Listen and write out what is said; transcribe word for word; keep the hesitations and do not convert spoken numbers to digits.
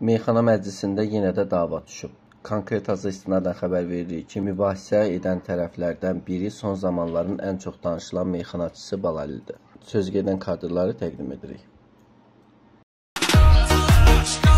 Meyxana məclisində yenə də dava düşüb. Konkret azı istinadən xəbər veririk ki, mübahisə edən tərəflərdən biri son zamanların ən çox danışılan meyxanaçısı Balalidir. Sözügedən kadrları təqdim edirik.